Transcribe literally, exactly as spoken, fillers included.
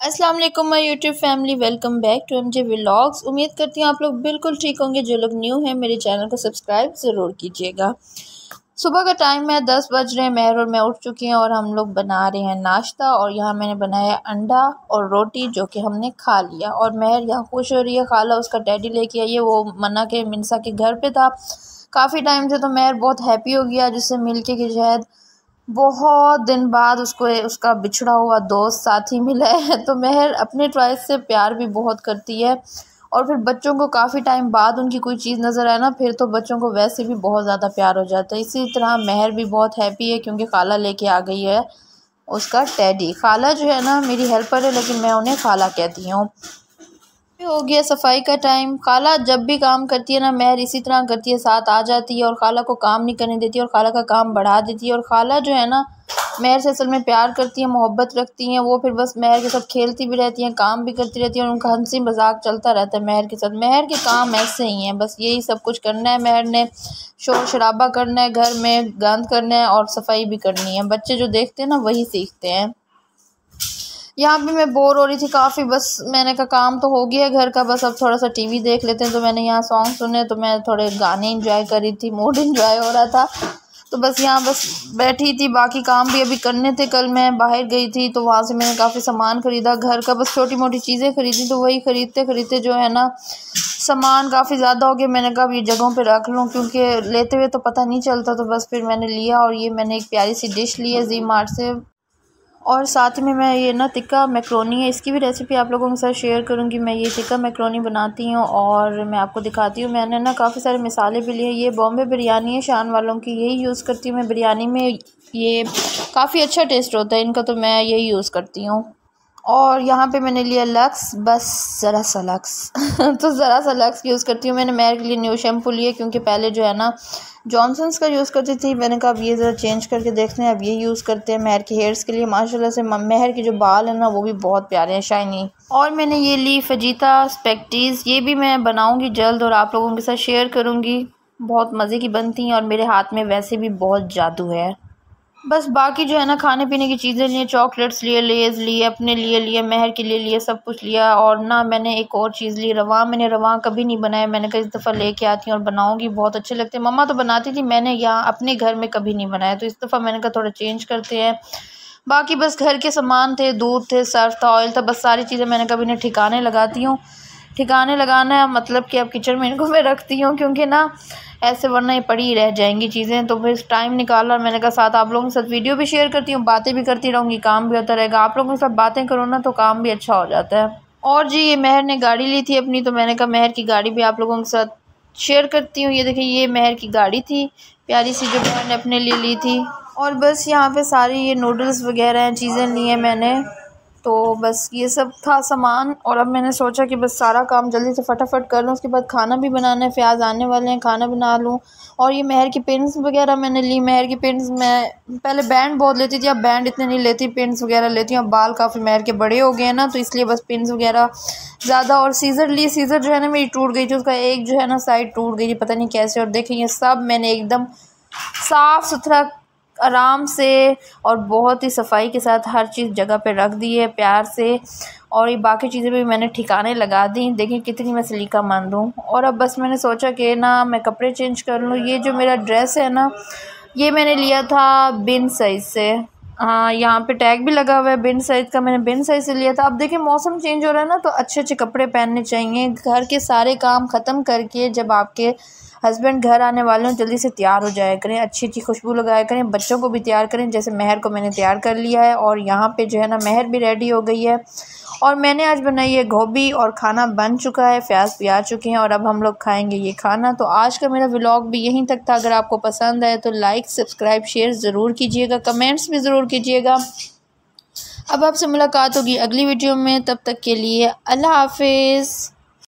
अस्सलाम वालेकुम my YouTube family, welcome back to MJ vlogs. उम्मीद करती हूँ आप लोग बिल्कुल ठीक होंगे। जो लोग न्यू हैं मेरे चैनल को सब्सक्राइब ज़रूर कीजिएगा। सुबह का टाइम है, दस बज रहे हैं। महर और मैं उठ चुकी हैं और हम लोग बना रहे हैं नाश्ता। और यहाँ मैंने बनाया अंडा और रोटी जो कि हमने खा लिया। और महर यहाँ खुश हो रही है, खाला उसका टेडी लेके आई है, वो मन्ना के मिनसा के घर पे था काफ़ी टाइम से। तो महर बहुत हैप्पी हो गया जिससे मिल के कि शायद बहुत दिन बाद उसको उसका बिछड़ा हुआ दोस्त साथी मिला है। तो महर अपने चॉइस से प्यार भी बहुत करती है। और फिर बच्चों को काफ़ी टाइम बाद उनकी कोई चीज़ नज़र आए ना, फिर तो बच्चों को वैसे भी बहुत ज़्यादा प्यार हो जाता है। इसी तरह महर भी बहुत हैप्पी है क्योंकि खाला लेके आ गई है उसका टेडी। खाला जो है ना मेरी हेल्पर है, लेकिन मैं उन्हें खाला कहती हूँ। हो गया सफाई का टाइम। खाला जब भी काम करती है ना, महर इसी तरह करती है, साथ आ जाती है और खाला को काम नहीं करने देती और खाला का काम बढ़ा देती है। और खाला जो है ना महर से असल में प्यार करती है, मोहब्बत रखती हैं। वो फिर बस महर के साथ खेलती भी रहती हैं, काम भी करती रहती हैं और उनका हंसी मजाक चलता रहता है महर के साथ। महर के काम ऐसे ही हैं, बस यही सब कुछ करना है महर ने। शोर शराबा करना है, घर में गंद करना है और सफाई भी करनी है। बच्चे जो देखते हैं ना वही सीखते हैं। यहाँ पे मैं बोर हो रही थी काफ़ी, बस मैंने कहा काम तो हो गया है घर का, बस अब थोड़ा सा टीवी देख लेते हैं। तो मैंने यहाँ सॉन्ग सुने, तो मैं थोड़े गाने एंजॉय कर रही थी, मूड एंजॉय हो रहा था। तो बस यहाँ बस बैठी थी, बाकी काम भी अभी करने थे। कल मैं बाहर गई थी तो वहाँ से मैंने काफ़ी सामान ख़रीदा घर का, बस छोटी मोटी चीज़ें ख़रीदी। तो वही ख़रीदते ख़रीदते जो है ना सामान काफ़ी ज़्यादा हो गया। मैंने कहा अब ये जगहों पे रख लूँ क्योंकि लेते हुए तो पता नहीं चलता। तो बस फिर मैंने लिया और ये मैंने एक प्यारी सी डिश ली है जी मार्ट से। और साथ में मैं ये ना टिक्का मैक्रोनी है, इसकी भी रेसिपी आप लोगों के साथ शेयर करूंगी। मैं ये टिक्का मैक्रोनी बनाती हूँ और मैं आपको दिखाती हूँ। मैंने ना काफ़ी सारे मसाले भी लिए। ये बॉम्बे बिरयानी है शान वालों की, यही यूज़ करती हूँ मैं बिरयानी में। ये काफ़ी अच्छा टेस्ट होता है इनका, तो मैं यही यूज़ करती हूँ। और यहाँ पे मैंने लिया लक्स, बस ज़रा सा लक्स तो ज़रा सा लक्स यूज़ करती हूँ। मैंने महर के लिए न्यू शैम्पू लिए क्योंकि पहले जो है ना जॉनसन्स का यूज़ करती थी। मैंने कहा अब ये ज़रा चेंज करके देखते हैं, अब ये यूज़ करते हैं महर के हेयर्स के लिए। माशाल्लाह से महर के जो बाल हैं ना वो भी बहुत प्यारे हैं, शाइनी। और मैंने ये ली फजीता स्पेक्टीज़, ये भी मैं बनाऊँगी जल्द और आप लोगों के साथ शेयर करूँगी। बहुत मज़े की बनती हैं और मेरे हाथ में वैसे भी बहुत जादू है। बस बाकी जो है ना खाने पीने की चीज़ें लिए, चॉकलेट्स लिए, लेज़ लिए, अपने लिए लिए, महर के लिए लिए, सब कुछ लिया। और ना मैंने एक और चीज़ ली, रवा। मैंने रवा कभी नहीं बनाया, मैंने कहा इस दफ़ा लेके आती हूँ और बनाऊँगी, बहुत अच्छे लगते हैं। मम्मा तो बनाती थी, मैंने यहाँ अपने घर में कभी नहीं बनाया, तो इस दफ़ा मैंने कहा थोड़ा चेंज करते हैं। बाकी बस घर के सामान थे, दूध थे, सर्फ था, ऑयल था, बस सारी चीज़ें मैंने कभी इन्हें ठिकाने लगाती हूँ। ठिकाने लगाना है मतलब कि अब किचन में इनको मैं रखती हूँ क्योंकि ना ऐसे वरना ये पड़ी ही रह जाएंगी चीज़ें। तो फिर टाइम निकाला और मैंने कहा साथ आप लोगों के साथ वीडियो भी शेयर करती हूँ, बातें भी करती रहूँगी, काम भी होता रहेगा। आप लोगों के साथ बातें करो ना तो काम भी अच्छा हो जाता है। और जी ये महर ने गाड़ी ली थी अपनी, तो मैंने कहा महर की गाड़ी भी आप लोगों के साथ शेयर करती हूँ। ये देखिए ये महर की गाड़ी थी प्यारी सी जो महर ने अपने लिए ली थी। और बस यहाँ पे सारी ये नूडल्स वगैरह हैं चीज़ें ली हैं मैंने, तो बस ये सब था सामान। और अब मैंने सोचा कि बस सारा काम जल्दी से फटाफट कर लूँ, उसके बाद खाना भी बनाना है, फ़याज़ आने वाले हैं, खाना बना लूँ। और ये महर की पिन्स वगैरह मैंने ली। महर की पिन्स मैं पहले बैंड बहुत लेती थी, अब बैंड इतने नहीं लेती, पिन्स वगैरह लेती हूँ। अब बाल काफ़ी महर के बड़े हो गए हैं ना, तो इसलिए बस पिन्स वगैरह ज़्यादा। और सीज़र ली, सीज़र जो है ना मेरी टूट गई थी, उसका एक जो है ना साइड टूट गई थी, पता नहीं कैसे। और देखें ये सब मैंने एकदम साफ़ सुथरा आराम से और बहुत ही सफाई के साथ हर चीज़ जगह पे रख दी है प्यार से। और ये बाकी चीज़ें भी मैंने ठिकाने लगा दी। देखिए कितनी मैं सलीकामंद हूँ। और अब बस मैंने सोचा कि ना मैं कपड़े चेंज कर लूँ। ये जो मेरा ड्रेस है ना ये मैंने लिया था बिन साइज़ से। हाँ यहाँ पे टैग भी लगा हुआ है बिन साइज़ का, मैंने बिन साइज़ से लिया था। अब देखिए मौसम चेंज हो रहा है ना, तो अच्छे अच्छे कपड़े पहनने चाहिए। घर के सारे काम ख़त्म करके जब आपके हस्बैंड घर आने वाले हों जल्दी से तैयार हो जाया करें, अच्छी अच्छी खुशबू लगाया करें, बच्चों को भी तैयार करें। जैसे महर को मैंने तैयार कर लिया है और यहाँ पे जो है ना महर भी रेडी हो गई है। और मैंने आज बनाई है गोभी और खाना बन चुका है, फ़याज़ भी आ चुके हैं और अब हम लोग खाएंगे ये खाना। तो आज का मेरा व्लॉग भी यहीं तक था। अगर आपको पसंद आए तो लाइक सब्सक्राइब शेयर ज़रूर कीजिएगा, कमेंट्स भी ज़रूर कीजिएगा। अब आपसे मुलाकात होगी अगली वीडियो में, तब तक के लिए अल्लाह हाफिज़।